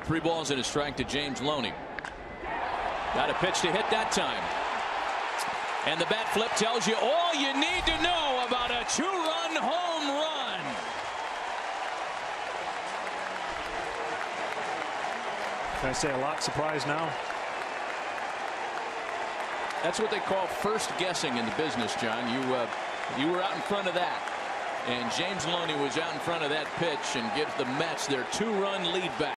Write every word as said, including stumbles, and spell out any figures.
Three balls and a strike to James Loney. Got a pitch to hit that time. And the bat flip tells you all you need to know about a two-run home run. Can I say a lot surprised now? That's what they call first guessing in the business, John. You uh, you were out in front of that. And James Loney was out in front of that pitch and gives the Mets their two-run lead back.